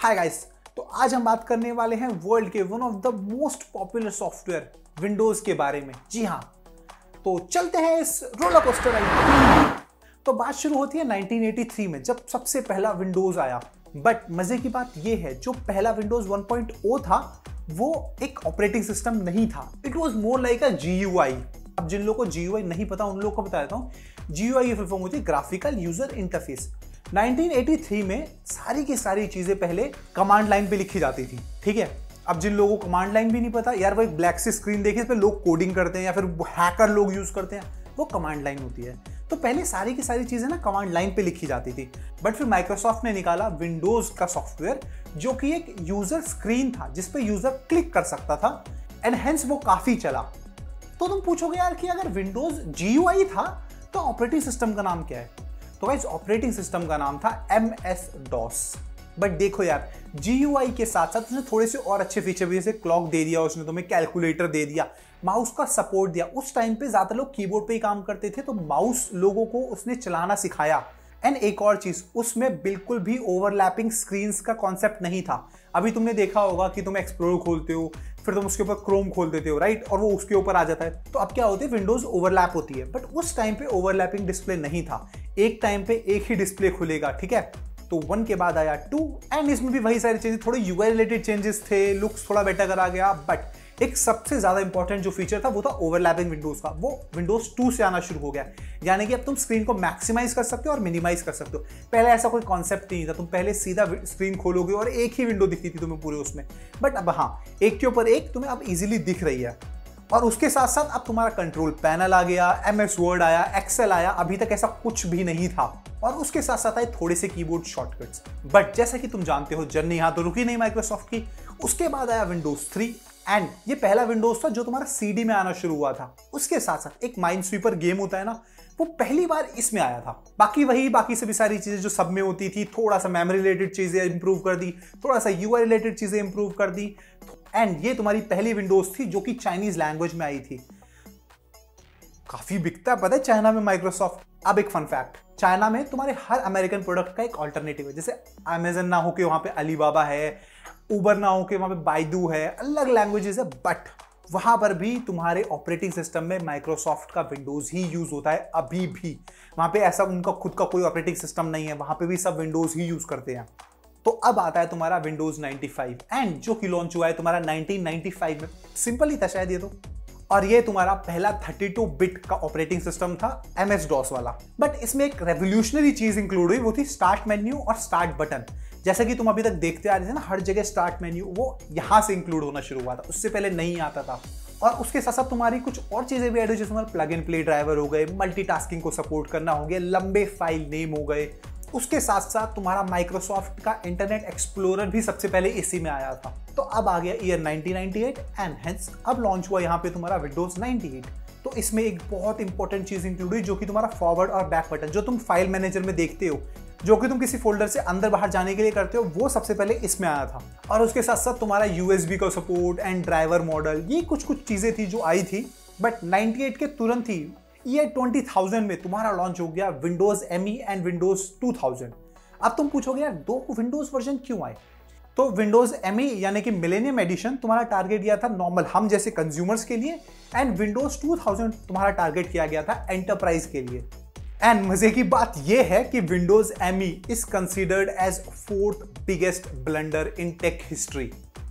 Hi guys, तो आज हम बात करने वाले हैं वर्ल्ड के one of the most popular software Windows के बारे में। जी हाँ, तो चलते हैं इस रोलर कोस्टर राइड। तो बात शुरू होती है 1983 में, जब सबसे पहला विंडोज आया। बट मजे की बात यह है, जो पहला विंडोज 1.0 था वो एक ऑपरेटिंग सिस्टम नहीं था। It was more like a GUI। अब जिन लोगों को GUI नहीं पता उन लोगों को बता देता हूँ। GUI की फुल फॉर्म होती है ग्राफिकल यूजर इंटरफेस। 1983 में सारी की सारी चीजें पहले कमांड लाइन पे लिखी जाती थी। ठीक है, अब जिन लोगों को कमांड लाइन भी नहीं पता यार, वो एक ब्लैक सी स्क्रीन देखे इस पे लोग कोडिंग करते हैं या फिर हैकर लोग यूज करते हैं, वो कमांड लाइन होती है। तो पहले सारी की सारी चीजें ना कमांड लाइन पे लिखी जाती थी। बट फिर माइक्रोसॉफ्ट ने निकाला विंडोज का सॉफ्टवेयर, जो कि एक यूजर स्क्रीन था जिसपे यूजर क्लिक कर सकता था, एंड हेंस वो काफी चला। तो तुम पूछोगे यार कि अगर विंडोज GUI था तो ऑपरेटिंग सिस्टम का नाम क्या है? तो गाइस, ऑपरेटिंग सिस्टम का नाम था MS-DOS। बट देखो यार, GUI के साथ साथ उसने थोड़े से और अच्छे फीचर भी, जैसे क्लॉक दे दिया उसने तुम्हें, कैलकुलेटर दे दिया, माउस का सपोर्ट दिया। उस टाइम पे ज्यादा लोग कीबोर्ड पे ही काम करते थे, तो माउस लोगों को उसने चलाना सिखाया। एंड एक और चीज, उसमें बिल्कुल भी ओवरलैपिंग स्क्रीन्स का कॉन्सेप्ट नहीं था। अभी तुमने देखा होगा कि तुम एक्सप्लोर खोलते हो, फिर तुम उसके ऊपर क्रोम खोल देते हो, राइट, और वो उसके ऊपर आ जाता है। तो अब क्या होती है, विंडोज ओवरलैप होती है। बट उस टाइम पे ओवरलैपिंग डिस्प्ले नहीं था। एक टाइम पे एक ही डिस्प्ले खुलेगा। ठीक है, तो 1 के बाद आया 2, एंड इसमें भी वही सारे चेंजेस, थोड़े UI रिलेटेड चेंजेस थे, लुक्स थोड़ा बेटर करा गया। बट एक सबसे ज्यादा इंपॉर्टेंट जो फीचर था वो था ओवरलैपिंग विंडोज का। वो विंडोज 2 से आना शुरू हो गया। यानी कि अब तुम स्क्रीन को मैक्सिमाइज कर सकते हो और मिनिमाइज कर सकते हो। पहले ऐसा कोई कॉन्सेप्ट नहीं था, तुम पहले सीधा स्क्रीन खोलोगे और एक ही विंडो दिखती थी तुम्हें पूरे उसमें। बट अब हाँ, एक के ऊपर एक तुम्हें अब इजीली दिख रही है। और उसके साथ साथ अब तुम्हारा कंट्रोल पैनल आ गया, MS वर्ड आया, एक्सेल आया। अभी तक ऐसा कुछ भी नहीं था। और उसके साथ साथ आए थोड़े से कीबोर्ड शॉर्टकट्स। बट जैसा कि तुम जानते हो, जर्नी यहां तो रुकी नहीं माइक्रोसॉफ्ट की। उसके बाद आया विंडोज 3, एंड ये पहला विंडोज था जो तुम्हारा CD में आना शुरू हुआ था। उसके साथ साथ एक माइनस्वीपर गेम होता है ना, वो पहली बार इसमें आया था। बाकी सभी सारी चीजें जो सब में होती थी, थोड़ा सा मेमोरी रिलेटेड चीजें इंप्रूव कर दी, थोड़ा सा UI रिलेटेड चीजें इंप्रूव कर दी। एंड ये तुम्हारी पहली विंडोज थी जो कि चाइनीज लैंग्वेज में आई थी। काफी बिकता है पता है चाइना में माइक्रोसॉफ्ट। अब एक फन फैक्ट, चाइना में तुम्हारे हर अमेरिकन प्रोडक्ट का एक ऑल्टरनेटिव है। जैसे अमेजन ना हो के वहां पे अलीबाबा है, उबर ना हो के वहां पे बाइडू है, अलग लैंग्वेजेस है। बट वहां पर भी तुम्हारे ऑपरेटिंग सिस्टम में माइक्रोसॉफ्ट का विंडोज ही यूज होता है अभी भी। वहां पे ऐसा उनका खुद का कोई ऑपरेटिंग सिस्टम नहीं है, वहां पे भी सब विंडोज ही यूज करते हैं। तो अब आता है तुम्हारा विंडोज 95, एंड जो कि लॉन्च हुआ है तुम्हारा 1995 में। सिंपल ही था शायद ये तो। और ये तुम्हारा पहला 32 बिट का ऑपरेटिंग सिस्टम था, MS-DOS वाला। बट इसमें एक रेवोल्यूशनरी चीज इंक्लूड हुई, वो थी स्टार्ट मेन्यू और स्टार्ट बटन। जैसा कि तुम अभी तक देखते आ रहे थे ना, हर जगह स्टार्ट मेन्यू, वो यहां से इंक्लूड होना शुरू हुआ था, उससे पहले नहीं आता था। और उसके साथ साथ तुम्हारी कुछ और चीजें भी ऐड हुई, जैसे तुम्हारे प्लग एंड प्ले ड्राइवर हो गए, मल्टीटास्किंग को सपोर्ट करना हो गया, लंबे फाइल नेम हो गए। उसके साथ साथ तुम्हारा माइक्रोसॉफ्ट का इंटरनेट एक्सप्लोरर भी सबसे पहले इसी में आया था। तो अब आ गया ईयर 1998, एंड हेंस अब लॉन्च हुआ यहाँ पे तुम्हारा विंडोज 98। तो इसमें एक बहुत इंपॉर्टेंट चीज इंक्लूड हुई, जो कि तुम्हारा फॉरवर्ड और बैक बटन, जो तुम फाइल मैनेजर में देखते हो, जो कि तुम किसी फोल्डर से अंदर बाहर जाने के लिए करते हो, वो सबसे पहले इसमें आया था। और उसके साथ साथ तुम्हारा USB का सपोर्ट एंड ड्राइवर मॉडल, ये कुछ चीजें थी जो आई थी। बट 98 के तुरंत ही ईयर 2000 में तुम्हारा लॉन्च हो गया विंडोज ME एंड विंडोज 2000। अब तुम पूछोगे यार, 2 विंडोज वर्जन क्यों आए? तो विंडोज ME यानी कि मिलेनियम एडिशन तुम्हारा टारगेट किया था नॉर्मल हम जैसे कंज्यूमर्स के लिए, एंड विंडोज 2000 तुम्हारा टारगेट किया गया था एंटरप्राइज के लिए। एंड मजे की बात यह है कि Windows ME is considered as 4th biggest blunder in tech history.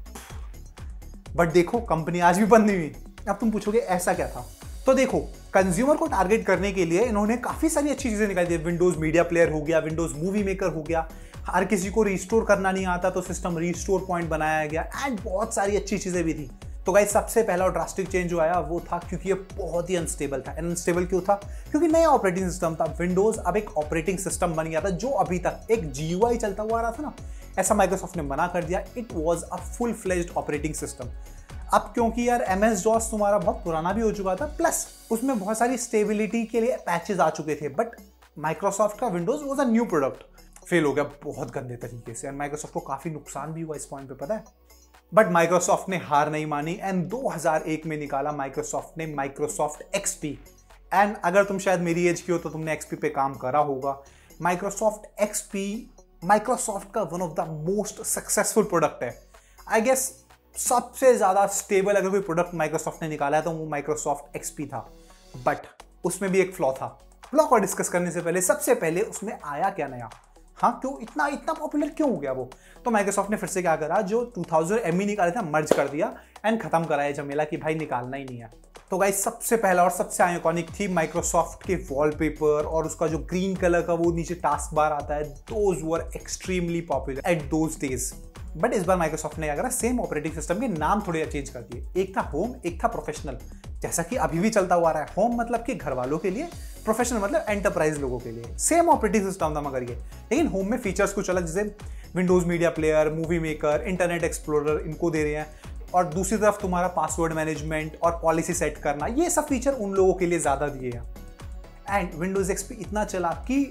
But देखो, कंपनी आज भी बंद नहीं हुई। अब तुम पूछोगे ऐसा क्या था? तो देखो, कंज्यूमर को टारगेट करने के लिए इन्होंने काफी सारी अच्छी चीजें निकाली दी। विंडोज मीडिया प्लेयर हो गया, विंडोज मूवी मेकर हो गया, हर किसी को रिस्टोर करना नहीं आता तो सिस्टम रिस्टोर पॉइंट बनाया गया, एंड बहुत सारी अच्छी चीजें भी थी। तो गाइस, सबसे पहला और ड्रास्टिक चेंज जो आया वो था, क्योंकि ये बहुत ही अनस्टेबल था। अनस्टेबल क्यों था? क्योंकि नया ऑपरेटिंग सिस्टम था। विंडोज अब एक ऑपरेटिंग सिस्टम बन गया था, जो अभी तक एक GUI चलता हुआ आ रहा था ना, ऐसा माइक्रोसॉफ्ट ने मना कर दिया। It was a full fledged operating system. अब क्योंकि यार MS-DOS तुम्हारा बहुत पुराना भी हो चुका था, प्लस उसमें बहुत सारी स्टेबिलिटी के लिए पैचेस आ चुके थे। बट माइक्रोसॉफ्ट का Windows was a new product, fail हो गया बहुत गंदे तरीके से, एंड माइक्रोसॉफ्ट को काफी नुकसान भी हुआ इस पॉइंट पे, पता है। बट माइक्रोसॉफ्ट ने हार नहीं मानी, एंड 2001 में निकाला माइक्रोसॉफ्ट ने माइक्रोसॉफ्ट XP। एंड अगर तुम शायद मेरी एज की हो तो तुमने XP पे काम करा होगा। माइक्रोसॉफ्ट XP माइक्रोसॉफ्ट का one of the most successful product है। आई गेस सबसे ज्यादा स्टेबल अगर कोई प्रोडक्ट माइक्रोसॉफ्ट ने निकाला है तो वो माइक्रोसॉफ्ट एक्सपी था, बट उसमें भी एक फ्लॉ था। फ्लॉ को डिस्कस करने से पहले सबसे पहले उसमें आया क्या नया, हाँ क्यों इतना इतना पॉपुलर क्यों हो गया वो। तो माइक्रोसॉफ्ट ने फिर से क्या करा, जो 2000 एमई निकाले था मर्ज कर दिया एंड खत्म कराया झमेला कि भाई निकालना ही नहीं है। तो गाइस सबसे पहला और सबसे आइकॉनिक थी माइक्रोसॉफ्ट के वॉलपेपर और उसका जो ग्रीन कलर का वो नीचे टास्क बार आता है, those were extremely popular at those days. But इस बार माइक्रोसॉफ्ट ने क्या करा, सेम ऑपरेटिंग सिस्टम के नाम थोड़े चेंज कर दिए। एक था होम, एक था प्रोफेशनल, जैसा कि अभी भी चलता हुआ रहा है। होम मतलब कि घर वालों के लिए, प्रोफेशनल मतलब एंटरप्राइज लोगों के लिए। सेम ऑपरेटिंग सिस्टम था मगर ये, लेकिन होम में फीचर्स कुछ अलग, जैसे Windows Media Player, movie maker, Internet Explorer इनको दे रहे हैं, और दूसरी तरफ तुम्हारा पासवर्ड मैनेजमेंट और पॉलिसी सेट करना, ये सब फीचर उन लोगों के लिए ज्यादा दिए हैं। एंड विंडोज एक्सपी इतना चला कि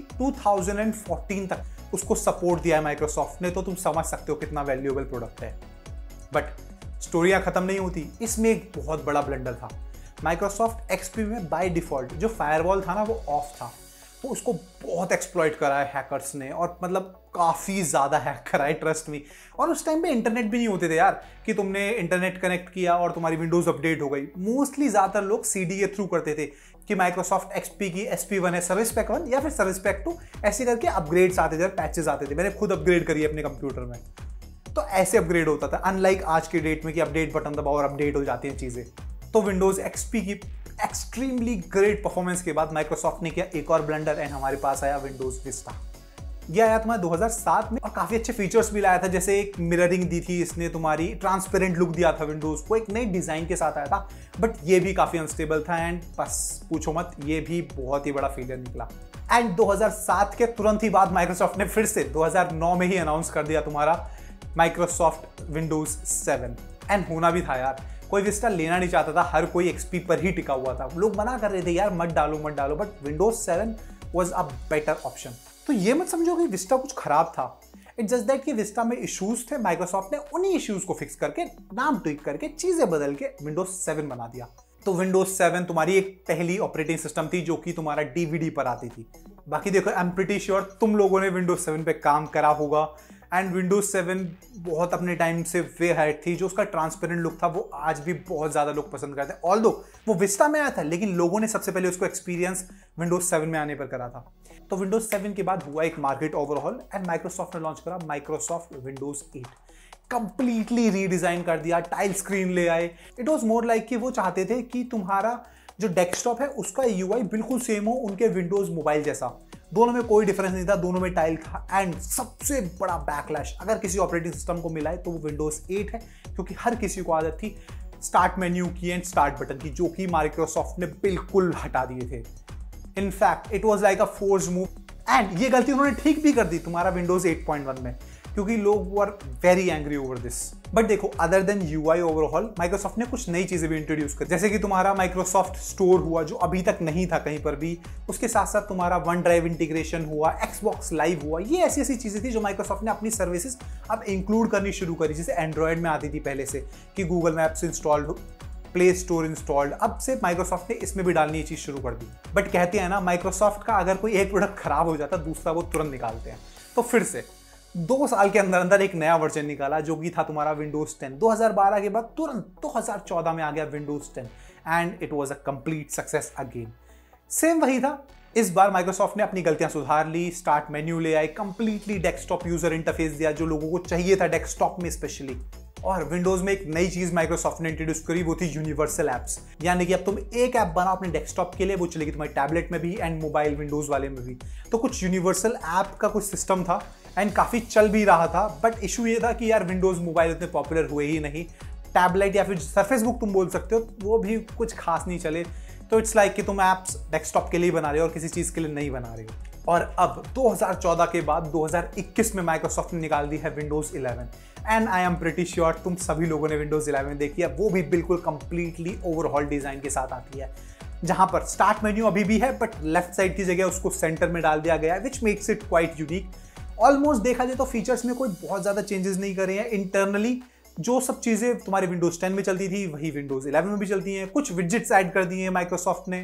2014 तक उसको सपोर्ट दिया है माइक्रोसॉफ्ट ने, तो तुम समझ सकते हो कितना वैल्यूएबल प्रोडक्ट है। बट स्टोरियां खत्म नहीं होती, इसमें एक बहुत बड़ा ब्लंडर था। माइक्रोसॉफ्ट एक्सपी में बाय डिफॉल्ट जो फायरवॉल था ना वो ऑफ था, तो उसको बहुत एक्सप्लॉइट करा है हैकर्स ने, और मतलब काफ़ी ज़्यादा हैक करा है, ट्रस्ट मी। और उस टाइम पे इंटरनेट भी नहीं होते थे यार कि तुमने इंटरनेट कनेक्ट किया और तुम्हारी विंडोज़ अपडेट हो गई। मोस्टली ज़्यादातर लोग सीडी के थ्रू करते थे कि माइक्रोसॉफ्ट एक्सपी की SP1 है, सर्विस पैक 1 या फिर सर्विस पैक 2, ऐसे करके अपग्रेड्स आते थे, पैचेस आते थे। मैंने खुद अपग्रेड करी है अपने कंप्यूटर में, तो ऐसे अपग्रेड होता था, अनलाइक आज के डेट में कि अपडेट बटन दबाओ और अपडेट हो जाती हैं चीज़ें। तो विंडोज़ एक्सपी की एक्सट्रीमली ग्रेट परफॉर्मेंस के बाद माइक्रोसॉफ्ट ने किया एक और ब्लंडर, एंड हमारे पास आया विंडोज विस्टा। ये आया तुम्हारा 2007 में और काफी अच्छे फीचर्स भी लाया था, जैसे एक मिररिंग दी थी इसने, तुम्हारी ट्रांसपेरेंट लुक दिया था विंडोज को, एक नई डिजाइन के साथ आया था। बट ये भी काफी अनस्टेबल था, एंड बस पूछो मत, ये भी बहुत ही बड़ा फेलियर निकला। एंड 2007 के तुरंत ही बाद माइक्रोसॉफ्ट ने फिर से 2009 में ही अनाउंस कर दिया तुम्हारा माइक्रोसॉफ्ट विंडोज 7। एंड होना भी था यार, कोई विस्टा लेना नहीं चाहता था, हर कोई एक्सपी पर ही टिका हुआ था। लोग मना कर रहे थे यार मत डालो मत डालो, but Windows 7 was a better option. तो ये मत समझो कि विस्टा कुछ खराब था, इट्स जस्ट दैट कि विस्टा में इश्यूज थे, माइक्रोसॉफ्ट ने उन्हीं इश्यूज को फिक्स करके, नाम ट्विक करके, चीजें बदल के विंडोज 7 बना दिया। तो विंडोज 7 तुम्हारी एक पहली ऑपरेटिंग सिस्टम थी जो कि तुम्हारा डीवीडी पर आती थी। बाकी देखो, आई एम प्रीटी श्योर तुम लोगों ने विंडोज 7 पे काम करा होगा, एंड विंडोज 7 बहुत अपने टाइम से वे हाइट थी। जो उसका ट्रांसपेरेंट लुक था वो आज भी बहुत ज़्यादा लोग पसंद करते हैं, ऑल्दो वो विस्टा में आया था, लेकिन लोगों ने सबसे पहले उसको एक्सपीरियंस विंडोज 7 में आने पर करा था। तो विंडोज 7 के बाद हुआ एक मार्केट ओवरऑल, एंड माइक्रोसॉफ्ट ने लॉन्च करा माइक्रोसॉफ्ट विंडोज 8। कंप्लीटली रीडिजाइन कर दिया, टाइल स्क्रीन ले आए। इट वॉज मोर लाइक कि वो चाहते थे कि तुम्हारा जो डेस्कटॉप है उसका UI बिल्कुल सेम हो उनके विंडोज मोबाइल जैसा। दोनों में कोई डिफरेंस नहीं था, दोनों में टाइल था। एंड सबसे बड़ा बैकलैश अगर किसी ऑपरेटिंग सिस्टम को मिला है तो वो विंडोज 8 है, क्योंकि हर किसी को आदत थी स्टार्ट मेन्यू की एंड स्टार्ट बटन की, जो कि माइक्रोसॉफ्ट ने बिल्कुल हटा दिए थे। In fact it was like a force move, and ये गलती उन्होंने ठीक भी कर दी तुम्हारा विंडोज 8.1 में, क्योंकि लोग were very angry over this. But देखो, other than UI overall Microsoft ने कुछ नई चीजें भी इंट्रोड्यूस कर, जैसे कि तुम्हारा माइक्रोसॉफ्ट स्टोर हुआ जो अभी तक नहीं था कहीं पर भी। उसके साथ साथ तुम्हारा वन ड्राइव इंटीग्रेशन हुआ, Xbox लाइव हुआ। ये ऐसी ऐसी चीजें थी जो माइक्रोसॉफ्ट ने अपनी सर्विसेज अब इंक्लूड करनी शुरू करी, जैसे एंड्रॉयड में आती थी पहले से कि Google Maps installed, Play Store installed. अब से माइक्रोसॉफ्ट ने इसमें भी डालनी ये चीज शुरू कर दी। बट कहते हैं ना, माइक्रोसॉफ्ट का अगर कोई एक प्रोडक्ट खराब हो जाता दूसरा वो तुरंत निकालते हैं। तो फिर से 2 साल के अंदर अंदर एक नया वर्जन निकाला जो कि था तुम्हारा विंडोज 10। 2012 के बाद तुरंत 2014 में आ गया Windows 10, and it was a complete success again. Same वही था, इस बार माइक्रोसॉफ्ट ने अपनी गलतियां सुधार ली, स्टार्ट मेन्यू ले आए, कंप्लीटली डेस्कटॉप यूजर इंटरफेस दिया जो लोगों को चाहिए था डेस्कटॉप में स्पेशली। और विंडोज में एक नई चीज माइक्रोसॉफ्ट ने इंट्रोड्यूस करी, वो थी यूनिवर्सल एप्स। यानी कि अब तुम एक ऐप बनाओ अपने डेस्कटॉप के लिए, वो चलेगी तुम्हारे टैबलेट में भी एंड मोबाइल विंडोज वाले में भी। तो कुछ यूनिवर्सल ऐप का कुछ सिस्टम था एंड काफी चल भी रहा था। बट इशू ये था कि यार विंडोज मोबाइल उतने पॉपुलर हुए ही नहीं, टैबलेट या फिर सरफेस बुक तुम बोल सकते हो, वो भी कुछ खास नहीं चले। तो इट्स लाइक कि तुम ऐप्स डेस्कटॉप के लिए बना रहे हो और किसी चीज के लिए नहीं बना रहे हो। और अब 2014 के बाद 2021 में माइक्रोसॉफ्ट ने निकाल दी है Windows 11, and I am pretty sure तुम सभी लोगों ने विंडोज 11 देखी है। वो भी बिल्कुल कंप्लीटली ओवरऑल डिजाइन के साथ आती है, जहां पर स्टार्ट मेन्यू अभी भी है बट लेफ्ट साइड की जगह उसको सेंटर में डाल दिया गया है, which makes it quite unique. Almost देखा जाए तो फीचर्स में कोई बहुत ज्यादा चेंजेस नहीं करे हैं। इंटरनली जो सब चीजें तुम्हारे विंडोज 10 में चलती थी वही विंडोज 11 में भी चलती हैं। कुछ विजेट्स ऐड कर दिए हैं माइक्रोसॉफ्ट ने,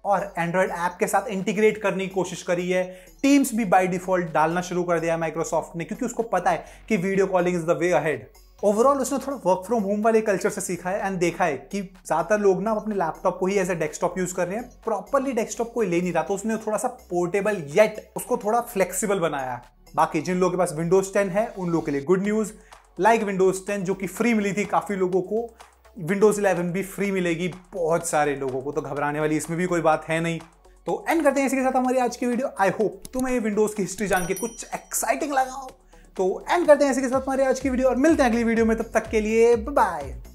और एंड्रॉयड ऐप के साथ इंटीग्रेट करने की कोशिश करी है। टीम्स भी बाय डिफॉल्ट डालना शुरू कर दिया है माइक्रोसॉफ्ट ने, क्योंकि उसको पता है कि video calling is the way ahead. Overall उसने थोड़ा वर्क फ्रॉम होम वाले कल्चर से सीखा है एंड देखा है कि ज्यादातर लोग ना अपने लैपटॉप को ही एज ए डेस्कटॉप यूज कर रहे हैं, प्रॉपरली डेस्कटॉप कोई ले नहीं रहा, तो उसने थोड़ा सा पोर्टेबल येट उसको थोड़ा फ्लेक्सिबल बनाया। बाकी जिन लोगों के पास विंडोज 10 है उन लोगों के लिए गुड न्यूज, लाइक विंडोज 10 जो कि फ्री मिली थी काफी लोगों को, विंडोज 11 भी फ्री मिलेगी बहुत सारे लोगों को, तो घबराने वाली इसमें भी कोई बात है नहीं। तो एंड करते हैं इसी के साथ हमारी आज की वीडियो। आई होप तुम्हें विंडोज की हिस्ट्री जान के कुछ एक्साइटिंग लगा हो। तो एंड करते हैं इसी के साथ हमारी आज की वीडियो और मिलते हैं अगली वीडियो में, तब तक के लिए बाय बाय।